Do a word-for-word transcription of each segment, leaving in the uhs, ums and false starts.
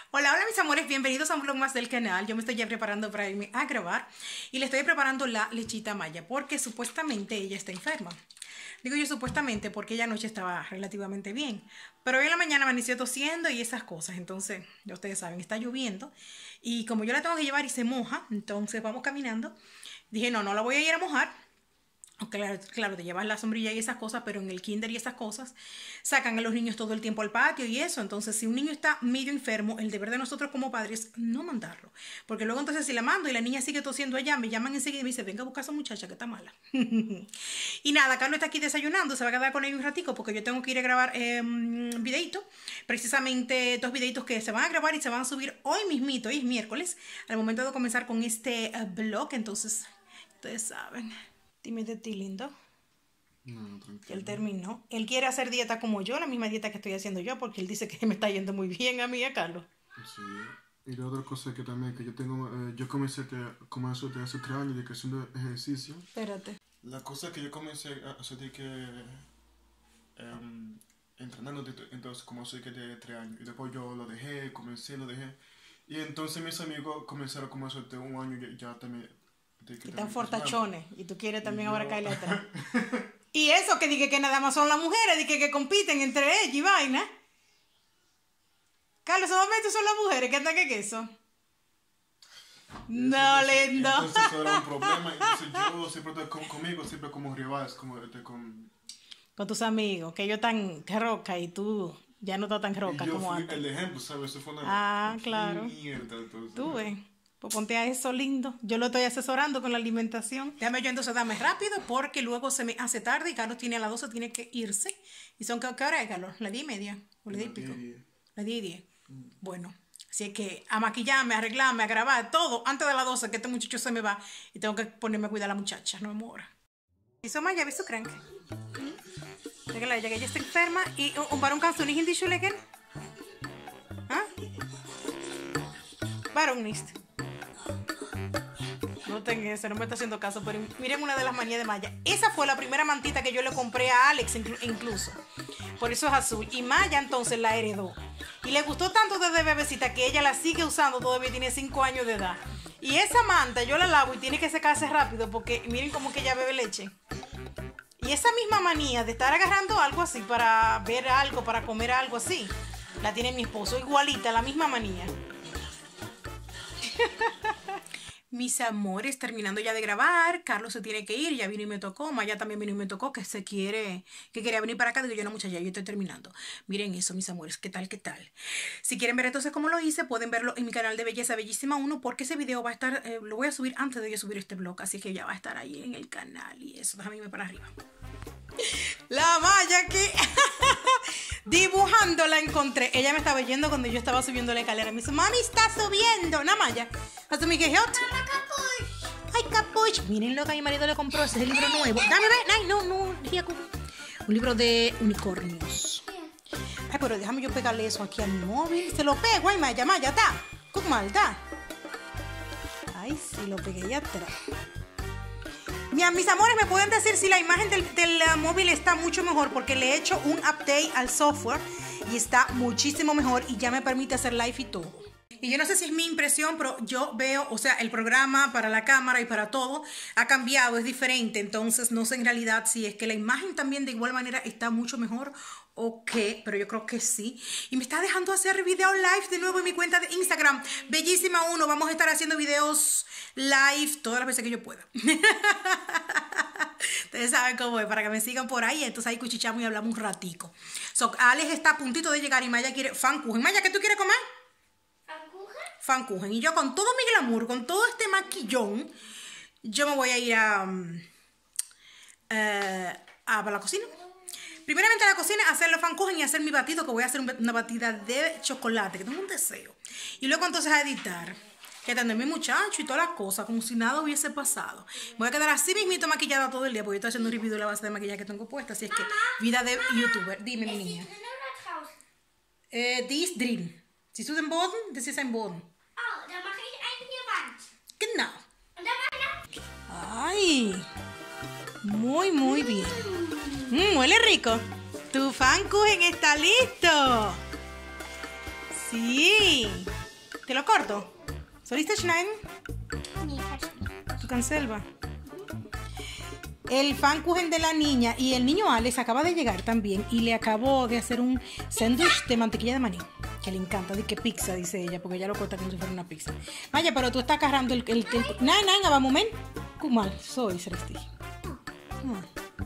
Hola, hola mis amores, bienvenidos a un vlog más del canal. Yo me estoy ya preparando para irme a grabar y le estoy preparando la lechita a Maya porque supuestamente ella está enferma. Digo yo supuestamente porque ella anoche estaba relativamente bien, pero hoy en la mañana amaneció tosiendo y esas cosas. Entonces, ya ustedes saben, está lloviendo y como yo la tengo que llevar y se moja, entonces vamos caminando. Dije, no, no la voy a ir a mojar. Claro, claro, te llevas la sombrilla y esas cosas, pero en el kinder y esas cosas sacan a los niños todo el tiempo al patio y eso. Entonces, si un niño está medio enfermo, el deber de nosotros como padres es no mandarlo. Porque luego entonces si la mando y la niña sigue tosiendo allá, me llaman enseguida y me dicen, venga a buscar a esa muchacha que está mala. Y nada, Carlos está aquí desayunando, se va a quedar con ellos un ratico porque yo tengo que ir a grabar eh, un videito. Precisamente dos videitos que se van a grabar y se van a subir hoy mismito, hoy es miércoles, al momento de comenzar con este uh, vlog. Entonces, ustedes saben. Dime de ti, lindo. No, tranquilo. Él terminó. Él quiere hacer dieta como yo, la misma dieta que estoy haciendo yo, porque él dice que me está yendo muy bien a mí y a Carlos. Sí. Y la otra cosa que también, que yo tengo, eh, yo comencé que, como eso de hace tres años, de que haciendo ejercicio. Espérate. La cosa que yo comencé a hacer de que, um, entrenando, de, entonces como hace que de tres años. Y después yo lo dejé, comencé, lo dejé. Y entonces mis amigos comenzaron como eso de un año ya, ya también. Que están fortachones y tú quieres también ahora yo... caerle atrás. Y eso que dije que nada más son las mujeres, dije que compiten entre ellas y vaina. Carlos, solamente son las mujeres que andan que queso. No, lindo. Entonces eso era un problema. Entonces yo siempre estoy con, conmigo, siempre como rivales, como estoy con... Con tus amigos, que ellos están roca y tú ya no estás tan roca y yo como fui antes. el ejemplo, ¿sabes? Eso fue una... Ah, claro. Mierda, entonces. Tú ves. Pues ponte a eso lindo. Yo lo estoy asesorando con la alimentación. Déjame yo entonces darme rápido porque luego se me hace tarde y Carlos tiene a las doce, tiene que irse. ¿Y son qué, qué hora es, Carlos? ¿La diez y media? ¿O la diez y pico? La diez y diez. Mm. Bueno, así es que a maquillarme, a arreglarme, a grabar, todo antes de las doce que este muchacho se me va y tengo que ponerme a cuidar a la muchacha, no me muera. ¿Hizo Maya? ¿Viste crank? Déjala ella que ella está enferma y un varón canción y hindi shulegen. ¿Ah? Varón nist. No tengo eso, no me está haciendo caso, pero miren una de las manías de Maya. Esa fue la primera mantita que yo le compré a Alex incluso. Por eso es azul. Y Maya entonces la heredó. Y le gustó tanto desde bebecita que ella la sigue usando, todavía tiene cinco años de edad. Y esa manta yo la lavo y tiene que secarse rápido porque miren como que ella bebe leche. Y esa misma manía de estar agarrando algo así para ver algo, para comer algo así, la tiene mi esposo. Igualita, la misma manía. Mis amores, terminando ya de grabar, Carlos se tiene que ir, ya vino y me tocó, Maya también vino y me tocó, que se quiere, que quería venir para acá, digo yo, no muchacha, yo estoy terminando. Miren eso, mis amores, ¿qué tal, qué tal? Si quieren ver entonces cómo lo hice, pueden verlo en mi canal de Belleza Bellísima uno, porque ese video va a estar, eh, lo voy a subir antes de yo subir este vlog, así que ya va a estar ahí en el canal y eso, déjame irme para arriba. La Maya aquí dibujando la encontré. Ella me estaba yendo cuando yo estaba subiendo la escalera. Me dice, mami, está subiendo. ¿No, Maya? ¿Hasta mi que hot? Ay, capuch. Miren lo que a mi marido le compró. Ese es el libro nuevo. Dame, ve. Ay, no, no. Un libro de unicornios. Ay, pero déjame yo pegarle eso aquí a mi móvil. Se lo pego. Ay, Maya, Maya, está. ¿Cómo mal está? Ay, sí, lo pegué ya atrás. Mis amores, me pueden decir si la imagen del, del uh, móvil está mucho mejor porque le he hecho un update al software y está muchísimo mejor y ya me permite hacer live y todo. Y yo no sé si es mi impresión, pero yo veo, o sea, el programa para la cámara y para todo ha cambiado, es diferente. Entonces no sé en realidad si es que la imagen también de igual manera está mucho mejor o qué, pero yo creo que sí. Y me está dejando hacer video live de nuevo en mi cuenta de Instagram, Bellísima uno. Vamos a estar haciendo videos live todas las veces que yo pueda. Ustedes saben cómo es, para que me sigan por ahí. Entonces ahí cuchichamos y hablamos un ratico. So, Alex está a puntito de llegar y Maya quiere fankuchen. Maya, ¿qué tú quieres comer? Fankuchen. Y yo con todo mi glamour, con todo este maquillón, yo me voy a ir a, um, uh, a la cocina. Primeramente a la cocina, a hacer los fankuchen y hacer mi batido, que voy a hacer una batida de chocolate, que tengo un deseo. Y luego entonces a editar, que atender a mi muchacho y todas las cosas, como si nada hubiese pasado. Voy a quedar así mismito maquillada todo el día, porque yo estoy haciendo un review de la base de maquillaje que tengo puesta. Así es que, vida de youtuber. Dime, mi niña. Eh, this dream. Sie ist im Boden, das ist ein Boden. Oh, dann mache ich einen hier Wand. Genau. Und dann weiter. Ay, muy, muy bien. Mm, huele rico. Tu fankuchen está listo. Sí. ¿Te lo corto? ¿Soliste schneiden? Nee, verstehe. Tu cancelva. El Pfannkuchen de la niña y el niño Alex acaba de llegar también y le acabó de hacer un sándwich de mantequilla de maní, que le encanta, de que pizza, dice ella, porque ella lo corta como si fuera una pizza. Vaya, pero tú estás agarrando el... el, el... Nada, nada, va, moment. Mal, soy Celesti. Hmm.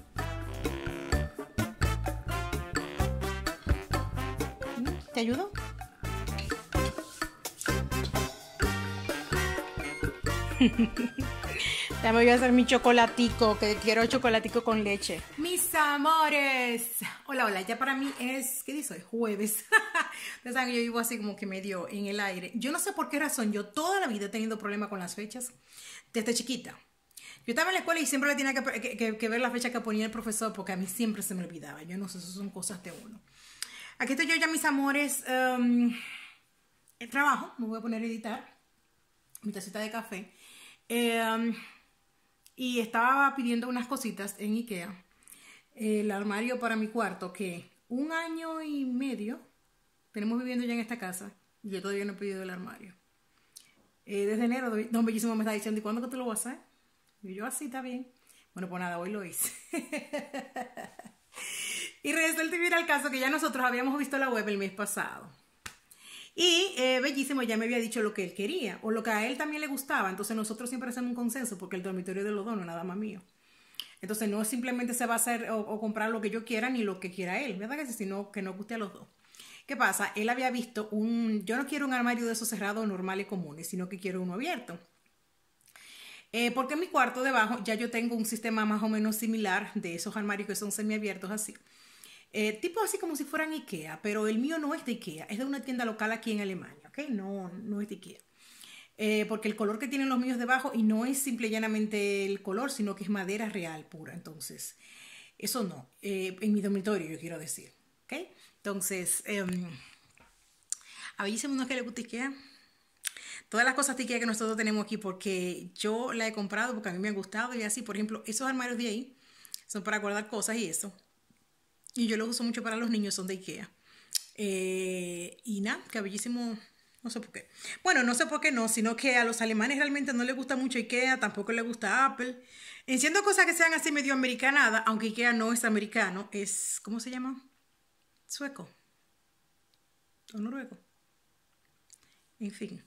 ¿Te ayudo? Déjame yo a hacer mi chocolatico, que quiero chocolatico con leche. Mis amores. Hola, hola. Ya para mí es, ¿qué dice hoy? Jueves. Ustedes saben que yo vivo así como que medio en el aire. Yo no sé por qué razón. Yo toda la vida he tenido problemas con las fechas. Desde chiquita. Yo estaba en la escuela y siempre le tenía que, que, que, que ver la fecha que ponía el profesor porque a mí siempre se me olvidaba. Yo no sé, eso son cosas de uno. Aquí estoy yo ya, mis amores. Um, el trabajo. Me voy a poner a editar mi tacita de café. Eh... Um, Y estaba pidiendo unas cositas en Ikea. El armario para mi cuarto, que un año y medio tenemos viviendo ya en esta casa. Y yo todavía no he pedido el armario. Eh, desde enero, Don Bellísimo me está diciendo, ¿y cuándo que tú lo vas a hacer? Y yo, así, está bien. Bueno, pues nada, hoy lo hice. Y resulta ir al caso que ya nosotros habíamos visto la web el mes pasado. Y eh, Bellísimo ya me había dicho lo que él quería, o lo que a él también le gustaba. Entonces nosotros siempre hacemos un consenso, porque el dormitorio de los dos no es nada más mío. Entonces no simplemente se va a hacer o, o comprar lo que yo quiera, ni lo que quiera él, ¿verdad que sí? Sino que nos guste a los dos. ¿Qué pasa? Él había visto un... Yo no quiero un armario de esos cerrados normales comunes, sino que quiero uno abierto. Eh, porque en mi cuarto debajo ya yo tengo un sistema más o menos similar de esos armarios que son semiabiertos así. Eh, tipo así como si fueran Ikea, pero el mío no es de Ikea, es de una tienda local aquí en Alemania, ¿ok? No, no es de Ikea. Eh, porque el color que tienen los míos debajo, y no es simple y llanamente el color, sino que es madera real pura, entonces, eso no, eh, en mi dormitorio yo quiero decir, ¿ok? Entonces, eh, a Bellísimo no es que le gusta Ikea. Todas las cosas de Ikea que nosotros tenemos aquí, porque yo la he comprado, porque a mí me han gustado y así, por ejemplo, esos armarios de ahí son para guardar cosas y eso. Y yo lo uso mucho para los niños, son de Ikea. Eh, y nada, que Bellísimo, no sé por qué. Bueno, no sé por qué no, sino que a los alemanes realmente no les gusta mucho Ikea, tampoco les gusta Apple. Enciendo cosas que sean así medio americanadas, aunque Ikea no es americano, es, ¿cómo se llama? Sueco. O noruego. En fin.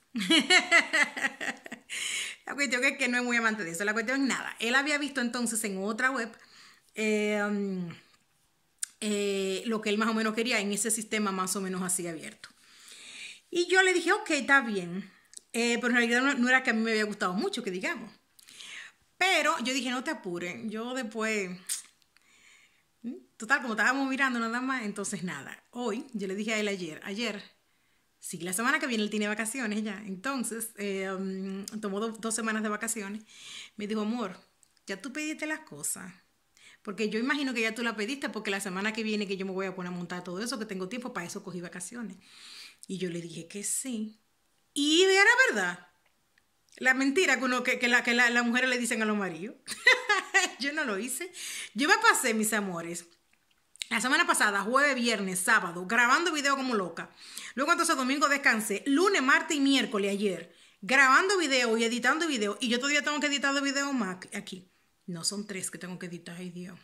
La cuestión es que no es muy amante de eso. La cuestión es nada. Él había visto entonces en otra web... Eh, um, Eh, lo que él más o menos quería en ese sistema más o menos así abierto. Y yo le dije, ok, está bien. Eh, pero en realidad no, no era que a mí me había gustado mucho, que digamos. Pero yo dije, no te apures. Yo después... Total, como estábamos mirando nada más, entonces nada. Hoy, yo le dije a él ayer, ayer, sí, la semana que viene él tiene vacaciones ya. Entonces, eh, um, tomó do, dos semanas de vacaciones. Me dijo, amor, ya tú pediste las cosas. Porque yo imagino que ya tú la pediste, porque la semana que viene que yo me voy a poner a montar todo eso, que tengo tiempo, para eso cogí vacaciones. Y yo le dije que sí. Y era verdad. La mentira que, uno, que, que, la, que la, las mujeres le dicen a los maridos. Yo no lo hice. Yo me pasé, mis amores, la semana pasada, jueves, viernes, sábado, grabando video como loca. Luego entonces domingo descansé. Lunes, martes y miércoles ayer, grabando video y editando video. Y yo todavía tengo que editar de video más aquí. No, son tres que tengo que editar, ay Dios.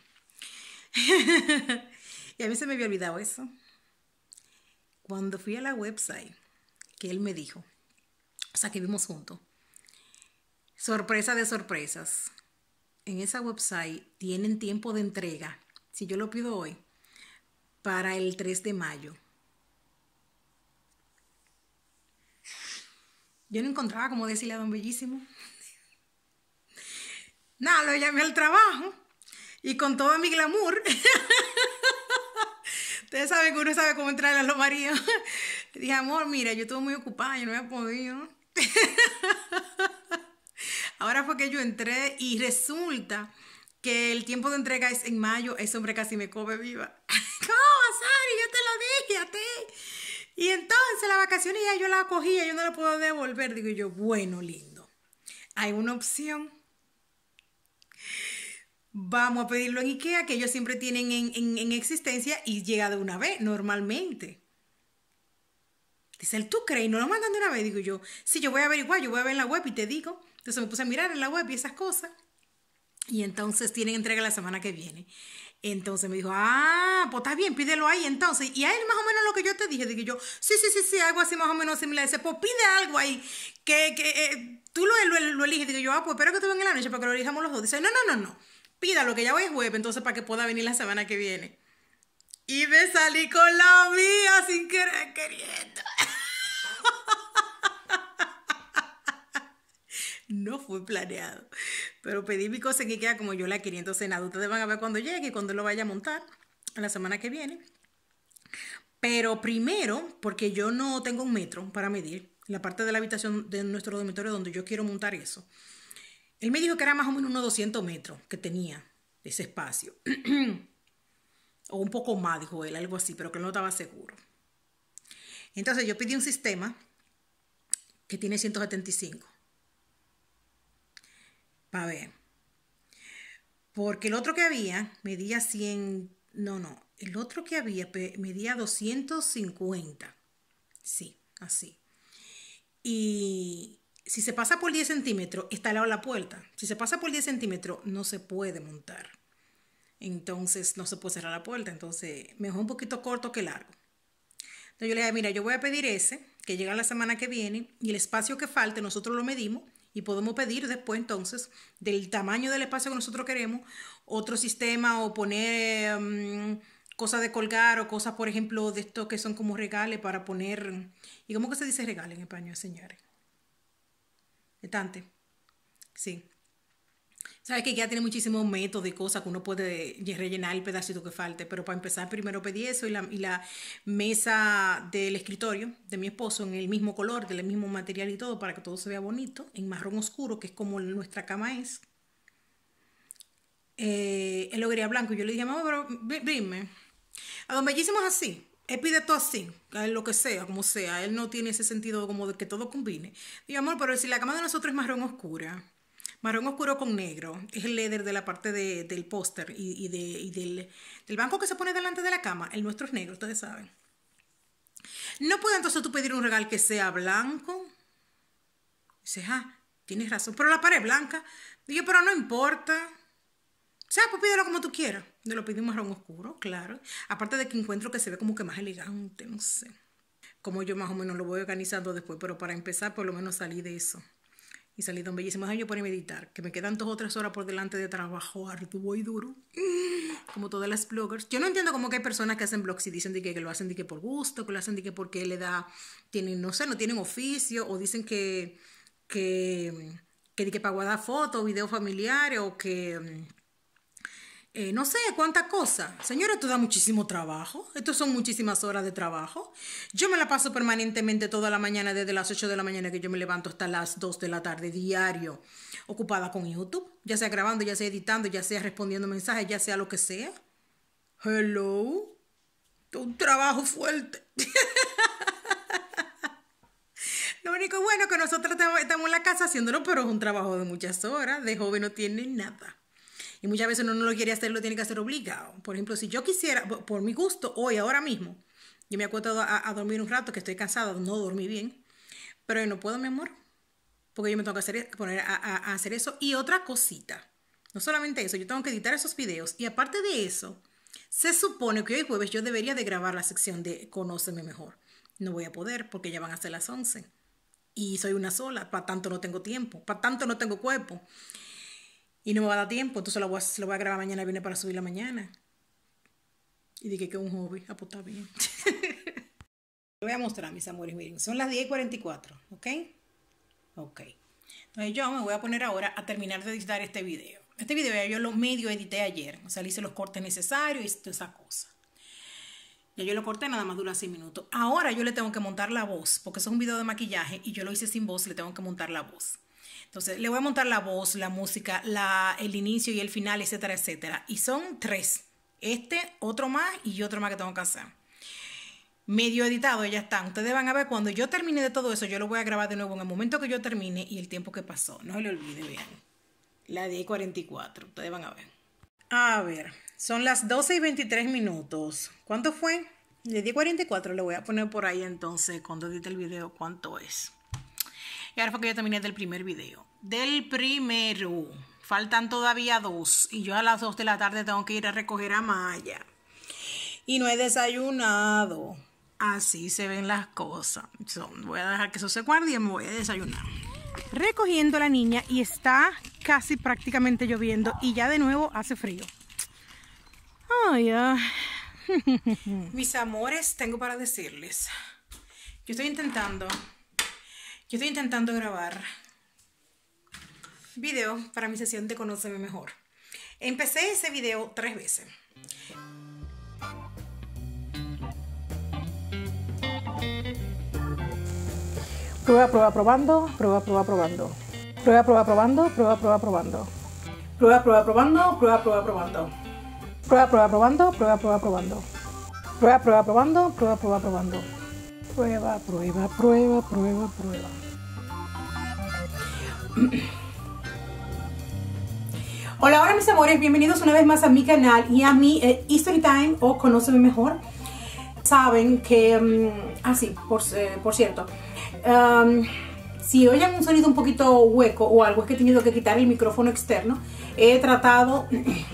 Y a mí se me había olvidado eso. Cuando fui a la website, que él me dijo, o sea, que vimos juntos, sorpresa de sorpresas. En esa website tienen tiempo de entrega, si yo lo pido hoy, para el tres de mayo. Yo no encontraba cómo decirle a Don Bellísimo. Nada, lo llamé al trabajo y con todo mi glamour. Ustedes saben que uno sabe cómo entrar a los maridos. Le dije, amor, mira, yo estuve muy ocupada, yo no había podido. Ahora fue que yo entré y resulta que el tiempo de entrega es en mayo. Ese hombre casi me come viva. ¿Cómo, Sari? Yo te lo dije a ti. Y entonces la vacaciones ya yo la cogía, yo no la puedo devolver. Digo yo, bueno, lindo. Hay una opción. Vamos a pedirlo en Ikea, que ellos siempre tienen en, en, en existencia y llega de una vez, normalmente. Dice él, ¿tú crees? ¿No lo mandan de una vez? Digo yo, sí, yo voy a averiguar, yo voy a ver en la web y te digo. Entonces me puse a mirar en la web y esas cosas. Y entonces tienen entrega la semana que viene. Entonces me dijo, ah, pues está bien, pídelo ahí entonces. Y a él más o menos lo que yo te dije, dije yo, sí, sí, sí, sí, algo así más o menos similar. Dice, pues pide algo ahí, que, que eh, tú lo, lo, lo eliges. Digo yo, ah, pues espero que tú vengas en la noche para que lo elijamos los dos. Dice, no, no, no, no, pídalo, que ya voy a jueves, entonces para que pueda venir la semana que viene. Y me salí con la mía sin querer queriendo. No fue planeado, pero pedí mi cosa en IKEA como yo la quería. Entonces nada, ustedes van a ver cuando llegue y cuando lo vaya a montar la semana que viene. Pero primero, porque yo no tengo un metro para medir la parte de la habitación de nuestro dormitorio donde yo quiero montar eso. Él me dijo que era más o menos unos doscientos metros que tenía ese espacio. O un poco más, dijo él, algo así, pero que él no estaba seguro. Entonces yo pedí un sistema que tiene ciento setenta y cinco. A ver, porque el otro que había medía cien, no, no, el otro que había medía doscientos cincuenta, sí, así. Y si se pasa por diez centímetros, está al lado de la puerta. Si se pasa por diez centímetros, no se puede montar. Entonces, no se puede cerrar la puerta. Entonces, mejor un poquito corto que largo. Entonces, yo le dije, mira, yo voy a pedir ese, que llega la semana que viene, y el espacio que falte, nosotros lo medimos. Y podemos pedir después, entonces, del tamaño del espacio que nosotros queremos, otro sistema o poner um, cosas de colgar o cosas, por ejemplo, de estos que son como regales para poner... ¿Y cómo que se dice regalo en español, señores? Estante. Sí. Sabes que ya tiene muchísimos métodos de cosas que uno puede rellenar el pedacito que falte, pero para empezar primero pedí eso y la, y la mesa del escritorio de mi esposo en el mismo color, del mismo material y todo, para que todo se vea bonito, en marrón oscuro, que es como nuestra cama es. Eh, él lo quería blanco y yo le dije, mamá, pero dime, a don Bellísimo es así. Él pide todo así, lo que sea, como sea. Él no tiene ese sentido como de que todo combine. Digo, amor, pero si la cama de nosotros es marrón oscura, marrón oscuro con negro, es el leather de la parte de, del póster y, y, de, y del, del banco que se pone delante de la cama. El nuestro es negro, ustedes saben. No puede entonces tú pedir un regalo que sea blanco. Dice, ah, tienes razón, pero la pared es blanca. Digo, pero no importa. O sea, pues pídelo como tú quieras. Yo lo pedí un marrón oscuro, claro. Aparte de que encuentro que se ve como que más elegante, no sé. Como yo más o menos lo voy organizando después, pero para empezar por lo menos salí de eso. Y salí don Bellísimo. Yo por meditar, que me quedan dos o tres horas por delante de trabajo arduo y duro. Como todas las bloggers. Yo no entiendo cómo que hay personas que hacen blogs y dicen de que, que lo hacen de que por gusto, que lo hacen de que porque le da, tienen, no sé, no tienen oficio, o dicen que, que, que, que para guardar fotos, videos familiares, o que... Eh, no sé cuántas cosas. Señora, esto da muchísimo trabajo. Esto son muchísimas horas de trabajo. Yo me la paso permanentemente toda la mañana, desde las ocho de la mañana que yo me levanto hasta las dos de la tarde, diario, ocupada con YouTube. Ya sea grabando, ya sea editando, ya sea respondiendo mensajes, ya sea lo que sea. Hello. Un trabajo fuerte. Lo único bueno es que nosotros estamos en la casa haciéndolo, pero es un trabajo de muchas horas. De joven no tiene nada. Y muchas veces uno no lo quiere hacer, lo tiene que hacer obligado. Por ejemplo, si yo quisiera, por mi gusto, hoy, ahora mismo, yo me acuesto a, a dormir un rato, que estoy cansada, no dormí bien, pero yo no puedo, mi amor, porque yo me tengo que hacer, poner a, a, a hacer eso. Y otra cosita, no solamente eso, yo tengo que editar esos videos. Y aparte de eso, se supone que hoy jueves yo debería de grabar la sección de Conóceme Mejor. No voy a poder porque ya van a ser las once. Y soy una sola, para tanto no tengo tiempo, para tanto no tengo cuerpo. Y no me va a dar tiempo, entonces lo voy a, lo voy a grabar mañana y viene para subir la mañana. Y dije que es un hobby, ah, pues está bien. Lo voy a mostrar, mis amores, miren, son las diez y cuarenta y cuatro, ¿ok? Ok. Entonces yo me voy a poner ahora a terminar de editar este video. Este video ya yo lo medio edité ayer, o sea, le hice los cortes necesarios y toda esa cosa. Ya yo lo corté, nada más dura seis minutos. Ahora yo le tengo que montar la voz, porque eso es un video de maquillaje y yo lo hice sin voz, le tengo que montar la voz. Entonces, le voy a montar la voz, la música, la, el inicio y el final, etcétera, etcétera. Y son tres. Este, otro más y otro más que tengo que hacer. Medio editado, ya están. Ustedes van a ver cuando yo termine de todo eso, yo lo voy a grabar de nuevo en el momento que yo termine y el tiempo que pasó. No se le olvide, vean. La diez y cuarenta y cuatro. Ustedes van a ver. A ver, son las doce y veintitrés minutos. ¿Cuánto fue? De diez cuarenta y cuatro le voy a poner por ahí entonces cuando edite el video cuánto es. Y ahora fue que yo terminé del primer video. Del primero. Faltan todavía dos. Y yo a las dos de la tarde tengo que ir a recoger a Maya. Y no he desayunado. Así se ven las cosas. So, voy a dejar que eso se guarde y me voy a desayunar. Recogiendo a la niña y está casi prácticamente lloviendo. Y ya de nuevo hace frío. Ay, ay. Mis amores, tengo para decirles. Yo estoy intentando. Yo estoy intentando grabar video para mi sesión de Conóceme Mejor. Empecé ese video tres veces. Prueba, prueba, probando. Prueba, prueba, probando. Prueba, prueba, probando. Prueba, prueba, probando. Prueba, prueba, probando. Prueba, prueba, probando. Prueba, prueba, probando. Prueba, prueba, probando. Prueba, prueba, probando. Prueba, prueba, probando. Prueba, prueba, prueba, prueba, prueba. Hola, hola mis amores, bienvenidos una vez más a mi canal y a mi eh, History Time o Conóceme Mejor. Saben que, um, ah sí, por, eh, por cierto, um, si oyen un sonido un poquito hueco o algo, es que he tenido que quitar el micrófono externo. He tratado...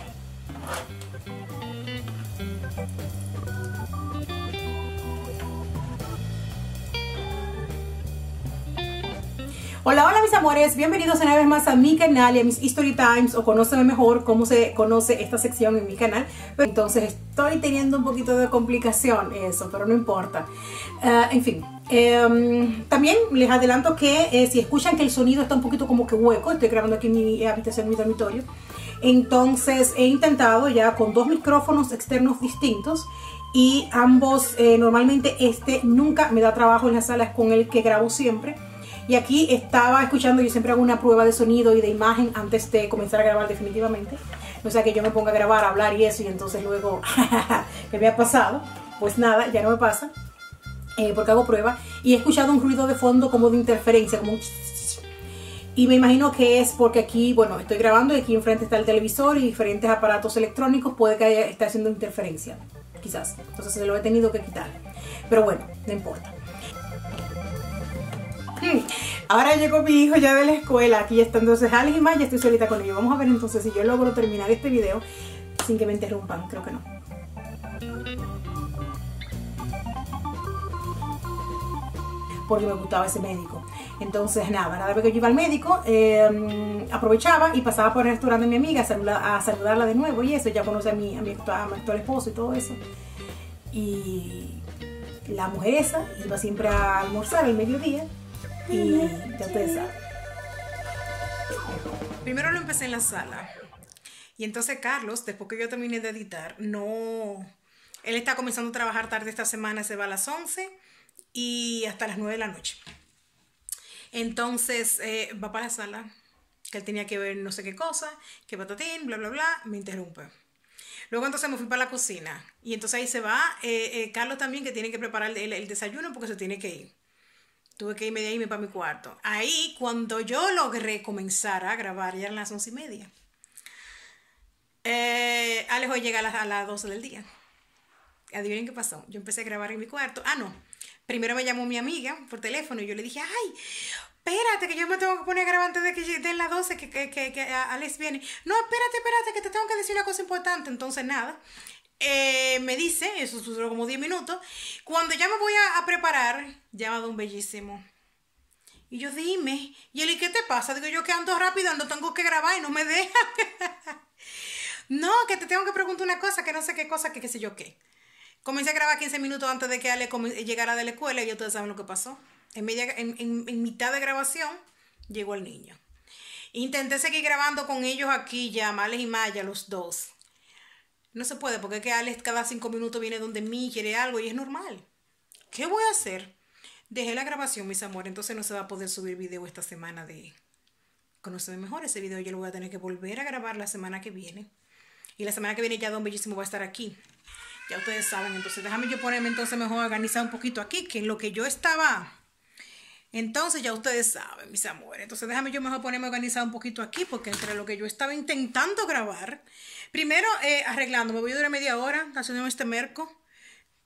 Hola, hola mis amores, bienvenidos una vez más a mi canal y a mis History Times o Conóceme Mejor, cómo se conoce esta sección en mi canal. Entonces estoy teniendo un poquito de complicación eso, pero no importa. Uh, en fin, um, también les adelanto que eh, si escuchan que el sonido está un poquito como que hueco, estoy grabando aquí en mi habitación, en mi dormitorio. Entonces he intentado ya con dos micrófonos externos distintos y ambos, eh, normalmente este nunca me da trabajo en las salas con el que grabo siempre. Y aquí estaba escuchando, yo siempre hago una prueba de sonido y de imagen antes de comenzar a grabar definitivamente. O sea que yo me ponga a grabar, a hablar y eso y entonces luego, ¿qué me ha pasado? Pues nada, ya no me pasa, eh, porque hago prueba. Y he escuchado un ruido de fondo como de interferencia, como un... Y me imagino que es porque aquí, bueno, estoy grabando y aquí enfrente está el televisor y diferentes aparatos electrónicos, puede que haya, esté haciendo interferencia, quizás. Entonces se lo he tenido que quitar. Pero bueno, no importa. Ahora llegó mi hijo ya de la escuela, aquí ya está entonces Alex y Maya, ya estoy solita con ellos. Vamos a ver entonces si yo logro terminar este video sin que me interrumpan, creo que no. Porque me gustaba ese médico. Entonces nada, cada vez que yo iba al médico, eh, aprovechaba y pasaba por el restaurante de mi amiga a, saludar, a saludarla de nuevo y eso, ya conoce a mi, a mi, a mi actual esposo y todo eso. Y la mujer esa iba siempre a almorzar al mediodía. Y ya ustedes saben. Primero lo empecé en la sala. Y entonces Carlos, después que yo terminé de editar, no... Él está comenzando a trabajar tarde esta semana, se va a las once y hasta las nueve de la noche. Entonces eh, va para la sala, que él tenía que ver no sé qué cosa, que patatín, bla, bla, bla, me interrumpe. Luego entonces me fui para la cocina. Y entonces ahí se va eh, eh, Carlos también, que tiene que preparar el, el desayuno porque se tiene que ir. Tuve que irme de ahí para mi cuarto. Ahí, cuando yo logré comenzar a grabar, ya eran las once y media. Eh, Alejo llega a las, a las doce del día. Adivinen qué pasó. Yo empecé a grabar en mi cuarto. Ah, no. Primero me llamó mi amiga por teléfono y yo le dije, ay, espérate que yo me tengo que poner a grabar antes de que den las doce, que, que, que, que Alex viene. No, espérate, espérate, que te tengo que decir una cosa importante. Entonces, nada. Eh, me dice, eso sucedió como diez minutos, cuando ya me voy a, a preparar, llama Don Bellísimo. Y yo, dime, y él, ¿y qué te pasa? Digo yo que ando rápido, ando, tengo que grabar y no me deja. No, que te tengo que preguntar una cosa, que no sé qué cosa, que qué sé yo qué. Comencé a grabar quince minutos antes de que Ale llegara de la escuela y ya ustedes saben lo que pasó. En, media, en, en, en mitad de grabación llegó el niño. Intenté seguir grabando con ellos aquí ya, Males y Maya, los dos. No se puede, porque es que Alex cada cinco minutos viene donde mí, quiere algo y es normal. ¿Qué voy a hacer? Dejé la grabación, mis amores, entonces no se va a poder subir video esta semana de Conóceme Mejor. Ese video yo lo voy a tener que volver a grabar la semana que viene. Y la semana que viene ya Don Bellísimo va a estar aquí. Ya ustedes saben, entonces déjame yo ponerme entonces mejor organizar un poquito aquí, que en lo que yo estaba... Entonces ya ustedes saben, mis amores. Entonces déjame yo mejor ponerme organizado un poquito aquí, porque entre lo que yo estaba intentando grabar, primero eh, arreglando, me voy a durar media hora haciendo este merco.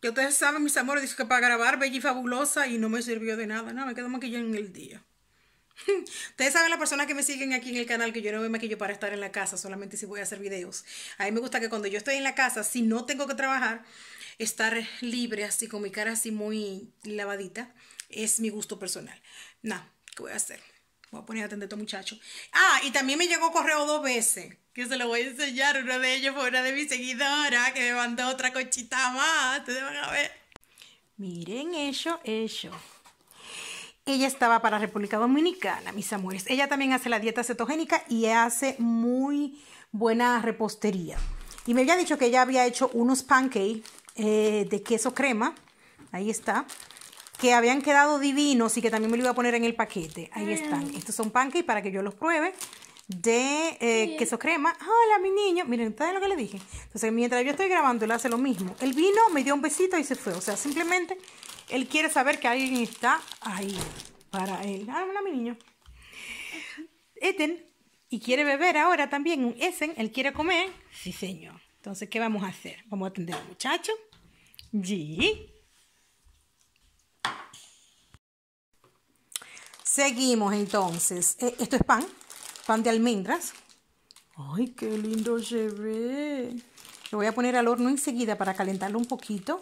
Que ustedes saben, mis amores, dice que para grabar bella y fabulosa y no me sirvió de nada. No, me quedo maquillando en el día. Ustedes saben, las personas que me siguen aquí en el canal, que yo no me maquillo para estar en la casa, solamente si voy a hacer videos. A mí me gusta que cuando yo estoy en la casa, si no tengo que trabajar, estar libre, así con mi cara así muy lavadita, es mi gusto personal. Nada, ¿qué voy a hacer? Voy a poner a atender a este muchacho. Ah, y también me llegó correo dos veces, que se lo voy a enseñar. Una de ellas fue una de mis seguidoras, que me mandó otra conchita más. Ustedes van a ver. Miren eso, eso. Ella estaba para República Dominicana, mis amores. Ella también hace la dieta cetogénica y hace muy buena repostería. Y me había dicho que ella había hecho unos pancakes eh, de queso crema. Ahí está. Que habían quedado divinos y que también me lo iba a poner en el paquete. Ahí están. Estos son pancakes para que yo los pruebe. De eh, queso crema. Hola, mi niño. Miren, ¿saben lo que le dije? Entonces, mientras yo estoy grabando, él hace lo mismo. Él vino, me dio un besito y se fue. O sea, simplemente él quiere saber que alguien está ahí para él. Hola, mi niño. Eten. Y quiere beber ahora también un Essen. Él quiere comer. Sí, señor. Entonces, ¿qué vamos a hacer? Vamos a atender al muchacho. Sí. Seguimos entonces. Eh, esto es pan. Pan de almendras. ¡Ay, qué lindo se ve! Lo voy a poner al horno enseguida para calentarlo un poquito.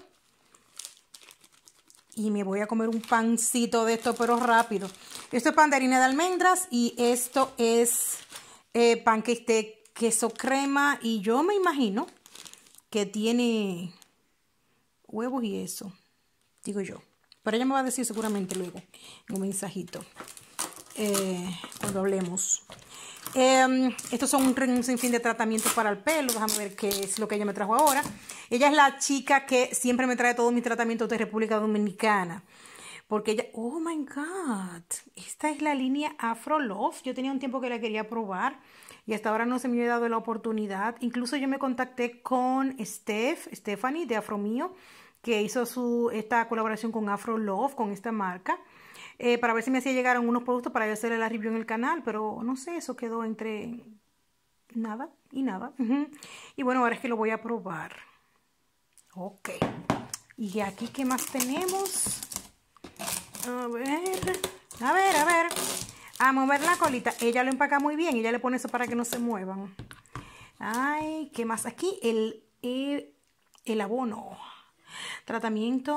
Y me voy a comer un pancito de esto, pero rápido. Esto es pan de harina de almendras y esto es eh, pancake de queso crema. Y yo me imagino que tiene huevos y eso. Digo yo. Pero ella me va a decir seguramente luego en un mensajito. Eh, cuando hablemos. Eh, estos son un, un sinfín de tratamientos para el pelo. Déjame ver qué es lo que ella me trajo ahora. Ella es la chica que siempre me trae todos mis tratamientos de República Dominicana. Porque ella... ¡Oh, my God! Esta es la línea Afro Love. Yo tenía un tiempo que la quería probar. Y hasta ahora no se me había dado la oportunidad. Incluso yo me contacté con Steph, Stephanie de Afro Mío, que hizo su, esta colaboración con Afro Love, con esta marca. Eh, para ver si me hacía llegar unos productos para yo hacerle la review en el canal, pero no sé, eso quedó entre nada y nada. Uh-huh. Y bueno, ahora es que lo voy a probar. Ok. Y aquí, ¿qué más tenemos? A ver, a ver, a ver. A mover la colita. Ella lo empaca muy bien, ella le pone eso para que no se muevan. Ay, ¿qué más? Aquí el, el, el abono. Tratamiento...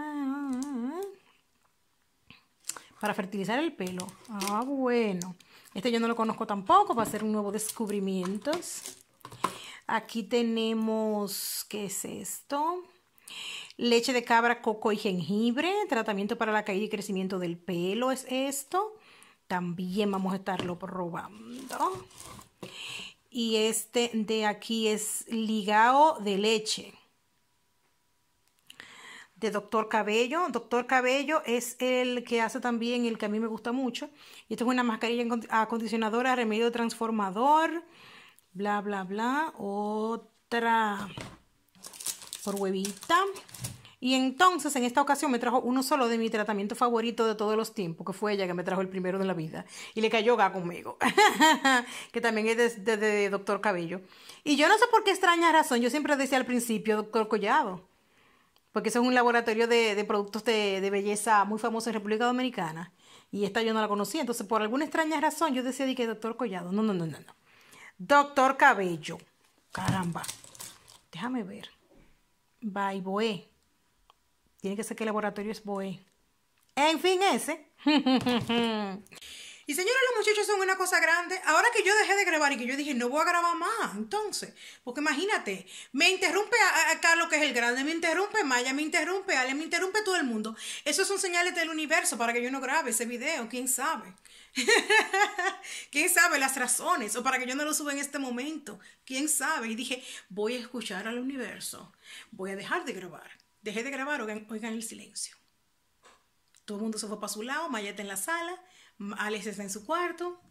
para fertilizar el pelo. Ah, bueno. Este yo no lo conozco tampoco. Va a ser un nuevo descubrimiento. Aquí tenemos... ¿Qué es esto? Leche de cabra, coco y jengibre. Tratamiento para la caída y crecimiento del pelo es esto. También vamos a estarlo probando. Y este de aquí es ligao de leche. De Doctor Cabello. Doctor Cabello es el que hace también el que a mí me gusta mucho. Y esto es una mascarilla acondicionadora, remedio transformador, bla, bla, bla. Otra por huevita. Y entonces en esta ocasión me trajo uno solo de mi tratamiento favorito de todos los tiempos, que fue ella que me trajo el primero de la vida. Y le cayó ga conmigo. Que también es de, de, de Doctor Cabello. Y yo no sé por qué extraña razón. Yo siempre decía al principio Doctor Collado. Porque eso es un laboratorio de, de productos de, de belleza muy famoso en República Dominicana. Y esta yo no la conocía. Entonces, por alguna extraña razón, yo decía que Doctor Collado. No, no, no, no, no. Doctor Cabello. Caramba. Déjame ver. By Boé. Tiene que ser que el laboratorio es Boé. En fin, ese. Y señores, los muchachos son una cosa grande. Ahora que yo dejé de grabar y que yo dije, no voy a grabar más, entonces. Porque imagínate, me interrumpe a, a Carlos, que es el grande, me interrumpe Maya, me interrumpe Ale, me interrumpe todo el mundo. Esos son señales del universo para que yo no grabe ese video, quién sabe. Quién sabe las razones, o para que yo no lo suba en este momento, quién sabe. Y dije, voy a escuchar al universo, voy a dejar de grabar. Dejé de grabar, oigan, oigan el silencio. Todo el mundo se fue para su lado, Maya está en la sala, Alex está en su cuarto.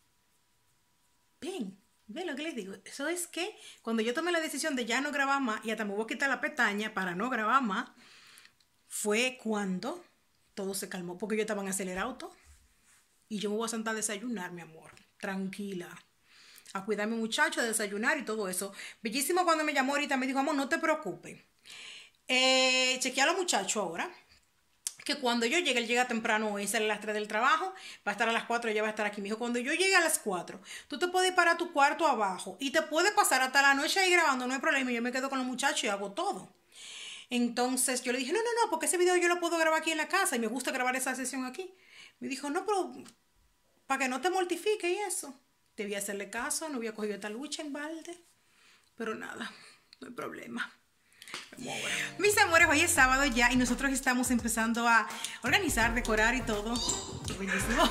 Ven, ven lo que les digo. Eso es que cuando yo tomé la decisión de ya no grabar más y hasta me voy a quitar la pestaña para no grabar más, fue cuando todo se calmó, porque yo estaba en acelerauto y yo me voy a sentar a desayunar, mi amor, tranquila, a cuidar a mi muchacho, a desayunar y todo eso. Bellísimo cuando me llamó ahorita, me dijo, amor, no te preocupes. Eh, chequea a los muchachos ahora. Que cuando yo llegue, él llega temprano hoy, sale a las tres del trabajo, va a estar a las cuatro, ella va a estar aquí. Me dijo, cuando yo llegue a las cuatro, tú te puedes ir para tu cuarto abajo y te puedes pasar hasta la noche ahí grabando, no hay problema. Yo me quedo con los muchachos y hago todo. Entonces yo le dije, no, no, no, porque ese video yo lo puedo grabar aquí en la casa y me gusta grabar esa sesión aquí. Me dijo, no, pero para que no te mortifique y eso. Debía hacerle caso, no había cogido esta lucha en balde. Pero nada, no hay problema. Mis amores, hoy es sábado ya y nosotros estamos empezando a organizar, decorar y todo. Buenísimo.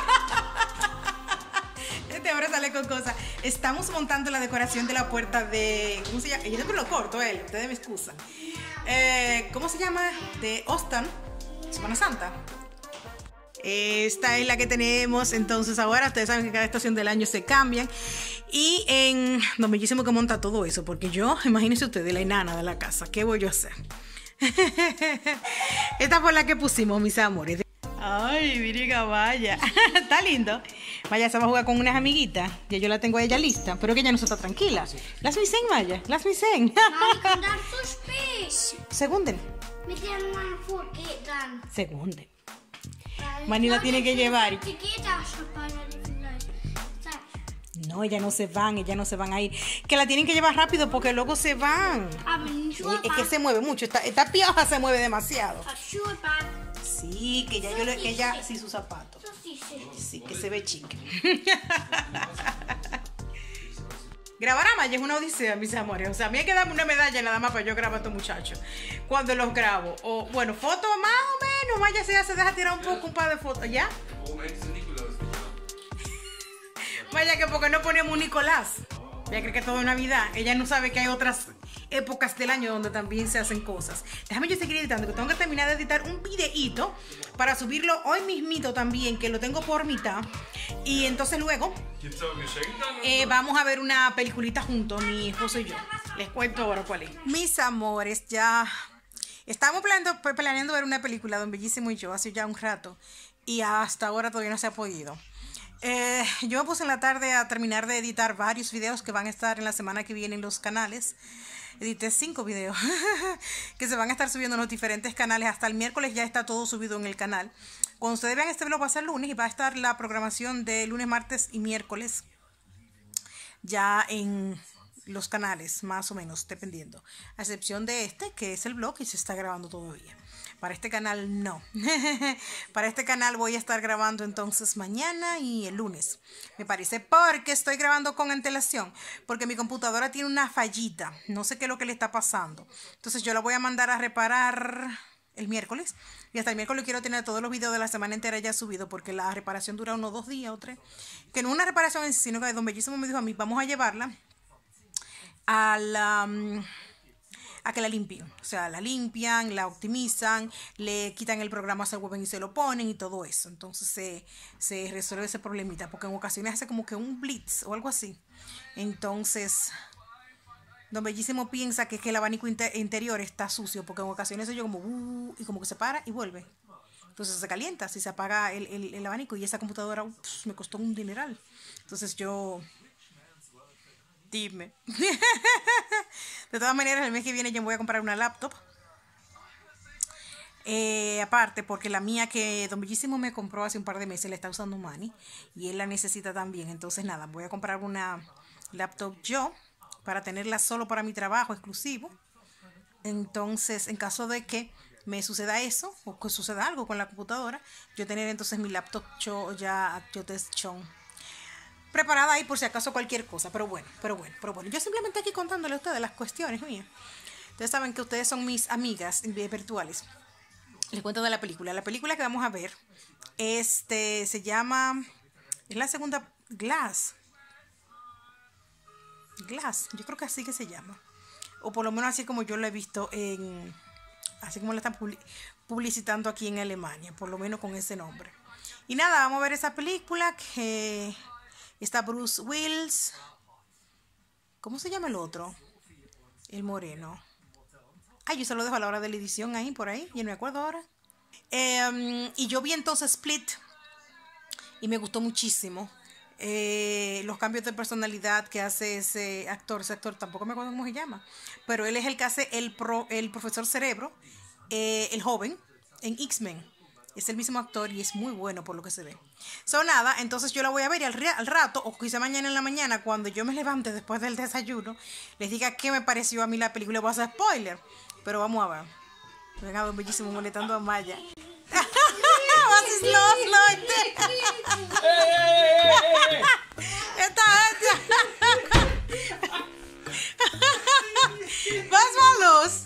Este hombre sale con cosas. Estamos montando la decoración de la puerta de... ¿Cómo se llama? Yo siempre lo corto, él. Ustedes me excusan. Eh, ¿Cómo se llama? De Austin, Semana Santa. Esta es la que tenemos. Entonces ahora ustedes saben que cada estación del año se cambian. Y en Don Bellísimo que monta todo eso. Porque yo, imagínense ustedes, la enana de la casa. ¿Qué voy yo a hacer? Esta fue la que pusimos, mis amores. Ay, mira, vaya. Está lindo. Vaya, se va a jugar con unas amiguitas. Ya yo la tengo a ella lista. Pero que ella no está tranquila. Las misen, Maya. Las misen. Segunden. Segunden. Mani la tiene que llevar. No, ellas no se van, ellas no se van a ir. Que la tienen que llevar rápido porque luego se van. Es que se mueve mucho. Esta, esta pioja se mueve demasiado. Sí, que ya yo le, que ella, sí, sus zapatos. Sí, que se ve chique. Grabar a Maya es una odisea, mis amores. O sea, a mí hay que darme una medalla nada más para yo grabar a estos muchachos. Cuando los grabo. O, bueno, fotos más o menos. Maya se, se deja tirar un poco, un par de fotos. ¿Ya? Vaya que porque no ponemos un Nicolás. Ella cree que todo es Navidad. Ella no sabe que hay otras épocas del año donde también se hacen cosas. Déjame yo seguir editando, que tengo que terminar de editar un videíto para subirlo hoy mismito también, que lo tengo por mitad. Y entonces luego eh, vamos a ver una peliculita juntos, mi esposo y yo. Les cuento ahora cuál es. Mis amores, ya estamos planeando, planeando ver una película, Don Bellísimo y yo, hace ya un rato. Y hasta ahora todavía no se ha podido. Eh, yo me puse en la tarde a terminar de editar varios videos que van a estar en la semana que viene en los canales. Edité cinco videos que se van a estar subiendo en los diferentes canales. Hasta el miércoles ya está todo subido en el canal. Cuando ustedes vean este video va a ser lunes y va a estar la programación de lunes, martes y miércoles ya en los canales, más o menos, dependiendo. A excepción de este, que es el blog y se está grabando todavía. Para este canal no. Para este canal voy a estar grabando entonces mañana y el lunes. Me parece porque estoy grabando con antelación. Porque mi computadora tiene una fallita. No sé qué es lo que le está pasando. Entonces yo la voy a mandar a reparar el miércoles. Y hasta el miércoles quiero tener todos los videos de la semana entera ya subidos. Porque la reparación dura unos dos días o tres. Que no una reparación en sí, sino que Don Bellísimo me dijo a mí, vamos a llevarla a la... Um, a que la limpien, o sea, la limpian, la optimizan, le quitan el programa a web y se lo ponen y todo eso. Entonces se, se resuelve ese problemita, porque en ocasiones hace como que un blitz o algo así. Entonces Don Bellísimo piensa que es que el abanico inter interior está sucio, porque en ocasiones yo como uh, y como que se para y vuelve. Entonces se calienta si se apaga el, el, el abanico, y esa computadora ups, me costó un dineral. Entonces yo... Dime. De todas maneras, el mes que viene yo voy a comprar una laptop. Eh, aparte, porque la mía que Don Bellísimo me compró hace un par de meses la está usando Manny. Y él la necesita también. Entonces, nada, voy a comprar una laptop yo para tenerla solo para mi trabajo exclusivo. Entonces, en caso de que me suceda eso, o que suceda algo con la computadora, yo tener entonces mi laptop yo ya yo te chon. Preparada ahí por si acaso cualquier cosa, pero bueno, pero bueno, pero bueno. Yo simplemente aquí contándole a ustedes las cuestiones mías. Ustedes saben que ustedes son mis amigas virtuales. Les cuento de la película. La película que vamos a ver, este, se llama, es la segunda, Glass. Glass, yo creo que así que se llama. O por lo menos así como yo lo he visto en, así como la están publicitando aquí en Alemania, por lo menos con ese nombre. Y nada, vamos a ver esa película que... Está Bruce Willis. ¿Cómo se llama el otro? El moreno. Ay, yo se lo dejo a la hora de la edición ahí, por ahí. Ya no me acuerdo ahora. Eh, y yo vi entonces Split. Y me gustó muchísimo. eh, los cambios de personalidad que hace ese actor. Ese actor tampoco me acuerdo cómo se llama, pero él es el que hace el, pro, el profesor Cerebro, eh, el joven, en X-Men. Es el mismo actor y es muy bueno por lo que se ve. So nada, entonces yo la voy a ver y al, al rato, o quizá mañana en la mañana, cuando yo me levante después del desayuno, les diga qué me pareció a mí la película. Voy a hacer spoiler, pero vamos a ver. Venga, don Bellísimo molestando a Maya. Was ist los, Leute? Esta gente. Was war los?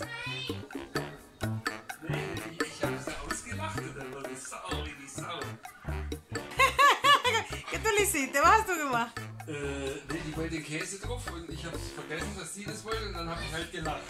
¿Qué tú le hiciste? ¿Vas tú qué más? Äh, nee, die wollte Käse drauf und ich hab's vergessen, dass sie das wollte und dann hab ich halt gelacht.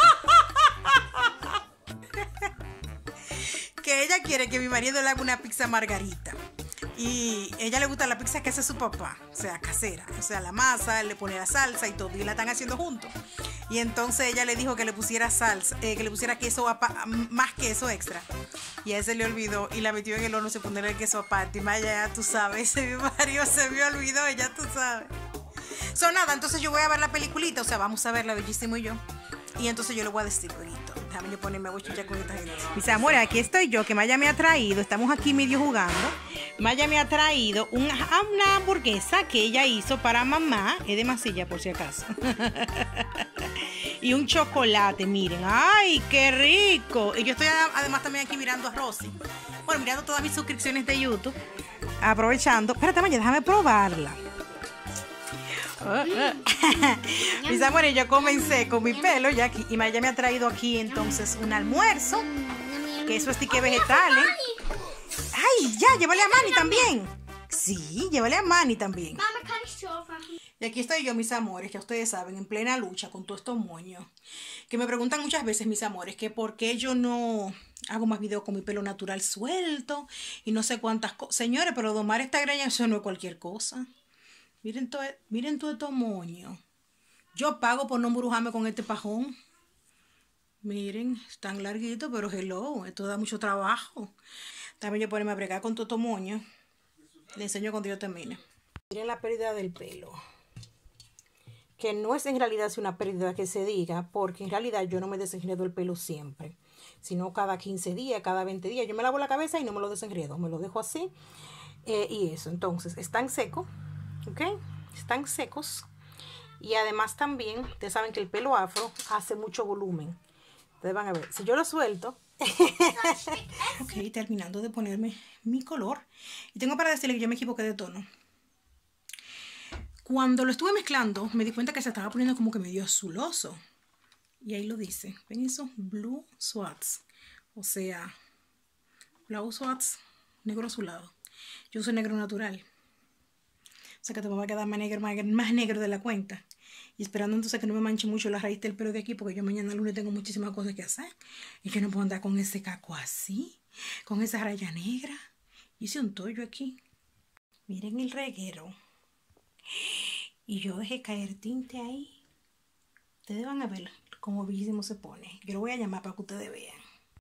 Que ella quiere que mi marido le haga una pizza margarita. Y a ella le gusta la pizza que hace su papá, o sea, casera. O sea, la masa, le pone la salsa y todo, y la están haciendo juntos. Y entonces ella le dijo que le pusiera salsa, eh, que le pusiera queso, más queso extra. Y a él se le olvidó y la metió en el horno, se pone el queso aparte. Y Maya, ya tú sabes, ese mi marido se me olvidó, ya tú sabes. So nada, entonces yo voy a ver la peliculita, o sea, vamos a verla, Bellísimo y yo. Y entonces yo le voy a decir ahorita. Déjame yo ponerme a chuchar con esta gente. Mis amores, aquí estoy yo, que Maya me ha traído. Estamos aquí medio jugando. Maya me ha traído una, una hamburguesa que ella hizo para mamá. Es de masilla, por si acaso. Y un chocolate, miren. ¡Ay, qué rico! Y yo estoy además también aquí mirando a Rosy. Bueno, mirando todas mis suscripciones de YouTube. Aprovechando. Espérate, Maya, déjame probarla. Oh, oh. Mis amores, yo comencé con mi pelo ya aquí, y Maya me ha traído aquí entonces un almuerzo, que eso es tique vegetales. Ay, ya, llévale a Manny también. Sí, llévale a Manny también. Y aquí estoy yo, mis amores, ya ustedes saben, en plena lucha con todos estos moños. Que me preguntan muchas veces, mis amores, que por qué yo no hago más videos con mi pelo natural suelto y no sé cuántas cosas. Señores, pero domar esta greña, eso no es cualquier cosa. Miren todo, miren todo estos moños. Yo pago por no embrujarme con este pajón. Miren, es tan larguito, pero hello, esto da mucho trabajo. También yo ponerme a bregar con todo estos moños. Le enseño cuando yo termine. Miren la pérdida del pelo. Que no es en realidad una pérdida que se diga, porque en realidad yo no me desenredo el pelo siempre. Sino cada quince días, cada veinte días. Yo me lavo la cabeza y no me lo desenredo. Me lo dejo así. Eh, y eso, entonces, están secos. ¿Ok? Están secos. Y además también, ustedes saben que el pelo afro hace mucho volumen. Ustedes van a ver, si yo lo suelto. Ok, terminando de ponerme mi color. Y tengo para decirle que yo me equivoqué de tono. Cuando lo estuve mezclando, me di cuenta que se estaba poniendo como que medio azuloso. Y ahí lo dice. ¿Ven eso? Blue Swats. O sea, Blue Swats, negro azulado. Yo uso negro natural. O sea que te va a quedar más negro, más, más negro de la cuenta. Y esperando entonces que no me manche mucho la raíz del pelo de aquí, porque yo mañana lunes tengo muchísimas cosas que hacer. Y yo no puedo andar con ese caco así, con esa raya negra. Hice un tollo aquí. Miren el reguero. Y yo dejé caer tinte ahí. Ustedes van a ver cómo bellísimo se pone. Yo lo voy a llamar para que ustedes vean.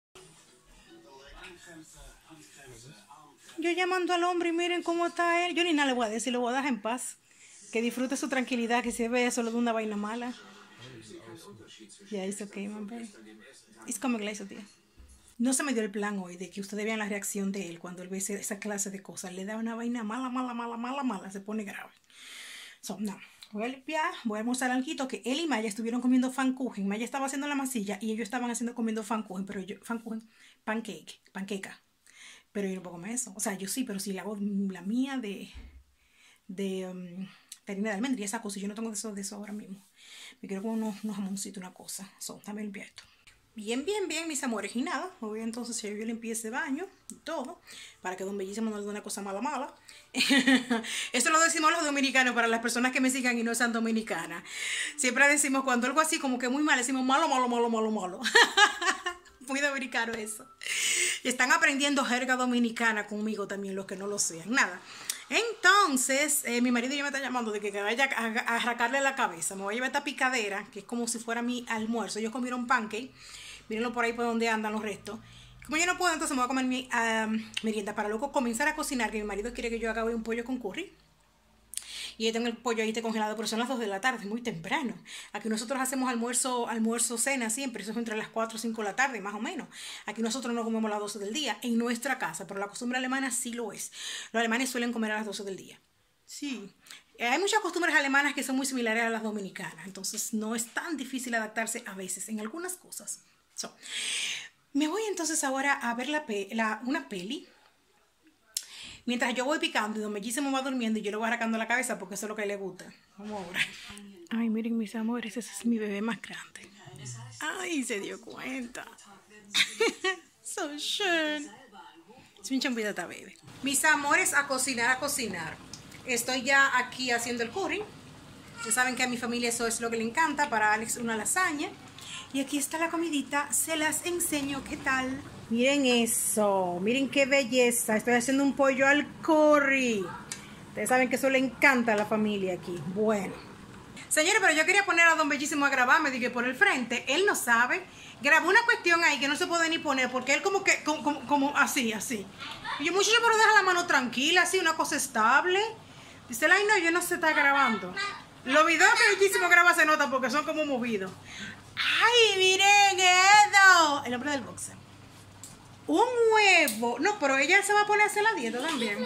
Yo llamando al hombre y miren cómo está él. Yo ni nada le voy a decir, lo voy a dejar en paz. Que disfrute su tranquilidad, que se ve solo de una vaina mala. Ya, it's okay, my baby. It's coming later, tía. No se me dio el plan hoy de que ustedes vean la reacción de él cuando él ve esa clase de cosas. Le da una vaina mala, mala, mala, mala, mala. Se pone grave. So, no. Voy a limpiar, voy a almorzar algo que él y Maya estuvieron comiendo pfannkuchen. Maya estaba haciendo la masilla y ellos estaban haciendo comiendo pfannkuchen, pero yo, pfannkuchen, pancake, panqueca. Pero yo no puedo comer eso. O sea, yo sí, pero si le hago la mía de, de, um, de harina de almendra y esa cosa, yo no tengo de eso, de eso ahora mismo. Me quiero con unos, unos jamoncitos, una cosa. So, dame limpiar esto. Bien, bien, bien, mis amores. Y nada, voy entonces yo limpié ese baño y todo, para que Don Bellísimo no le dé una cosa mala, mala. Eso lo decimos los dominicanos para las personas que me sigan y no sean dominicanas. Siempre decimos cuando algo así como que muy mal, decimos malo, malo, malo, malo, malo. Muy dominicano eso. Y están aprendiendo jerga dominicana conmigo también, los que no lo sean. Nada. Entonces, eh, mi marido ya me está llamando de que vaya a, a arrancarle la cabeza. Me voy a llevar esta picadera, que es como si fuera mi almuerzo. Ellos comieron pancake. Mírenlo por ahí por donde andan los restos. Como yo no puedo, entonces me voy a comer mi uh, merienda para luego comenzar a cocinar, que mi marido quiere que yo haga hoy un pollo con curry. y yo tengo el pollo ahí congelado, pero son las dos de la tarde, muy temprano. Aquí nosotros hacemos almuerzo, almuerzo, cena siempre, eso es entre las cuatro o cinco de la tarde, más o menos. Aquí nosotros no comemos a las doce del día, en nuestra casa, pero la costumbre alemana sí lo es. Los alemanes suelen comer a las doce del día. Sí. Hay muchas costumbres alemanas que son muy similares a las dominicanas, entonces no es tan difícil adaptarse a veces en algunas cosas. So, me voy entonces ahora a ver la pe la, una peli. Mientras yo voy picando y Don Bellísimo va durmiendo y yo le voy arrancando la cabeza porque eso es lo que le gusta. Vamos ahora. Ay, miren mis amores, ese es mi bebé más grande. Ay, se dio cuenta. So schön. Es un champidata, baby. Mis amores, a cocinar, a cocinar. Estoy ya aquí haciendo el curry. Ustedes saben que a mi familia eso es lo que le encanta. Para Alex una lasaña. Y aquí está la comidita. Se las enseño. ¿Qué tal? Miren eso. Miren qué belleza. Estoy haciendo un pollo al curry. Ustedes saben que eso le encanta a la familia aquí. Bueno. Señores, pero yo quería poner a Don Bellísimo a grabarme. Dije por el frente. Él no sabe. Grabó una cuestión ahí que no se puede ni poner. Porque él como que, como, como, como así, así. Y yo, muchacho, pero deja la mano tranquila. Así, una cosa estable. Dice, ay, no, yo no se está grabando. Los videos que Bellísimo graba se notan porque son como movidos. ¡Ay, miren eso! El hombre del boxeo. Un huevo. No, pero ella se va a poner a hacer la dieta también.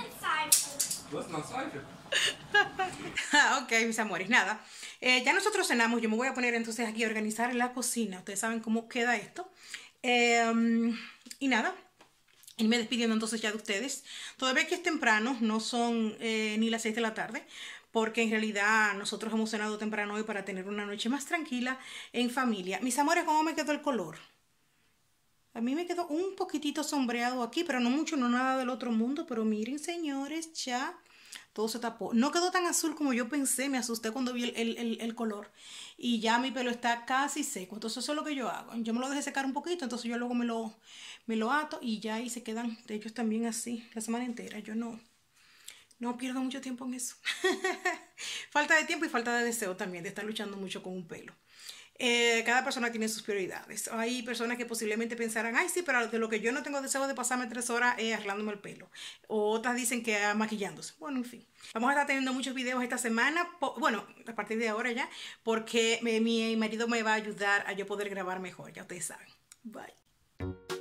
Ok, mis amores, nada. Eh, ya nosotros cenamos. Yo me voy a poner entonces aquí a organizar la cocina. Ustedes saben cómo queda esto. Eh, y nada. Irme despidiendo entonces ya de ustedes. Todavía que es temprano, no son eh, ni las seis de la tarde, porque en realidad nosotros hemos cenado temprano hoy para tener una noche más tranquila en familia. Mis amores, ¿cómo me quedó el color? A mí me quedó un poquitito sombreado aquí, pero no mucho, no nada del otro mundo. Pero miren, señores, ya todo se tapó. No quedó tan azul como yo pensé, me asusté cuando vi el, el, el, el color. Y ya mi pelo está casi seco, entonces eso es lo que yo hago. Yo me lo dejé secar un poquito, entonces yo luego me lo, me lo ato y ya ahí se quedan ellos también así la semana entera. Yo no, no pierdo mucho tiempo en eso. Falta de tiempo y falta de deseo también, de estar luchando mucho con un pelo. Eh, cada persona tiene sus prioridades. Hay personas que posiblemente pensarán, ay sí, pero de lo que yo no tengo deseo de pasarme tres horas es arreglándome el pelo. O otras dicen que ah, maquillándose. Bueno, en fin. Vamos a estar teniendo muchos videos esta semana. Bueno, a partir de ahora ya. Porque mi, mi marido me va a ayudar a yo poder grabar mejor. Ya ustedes saben. Bye.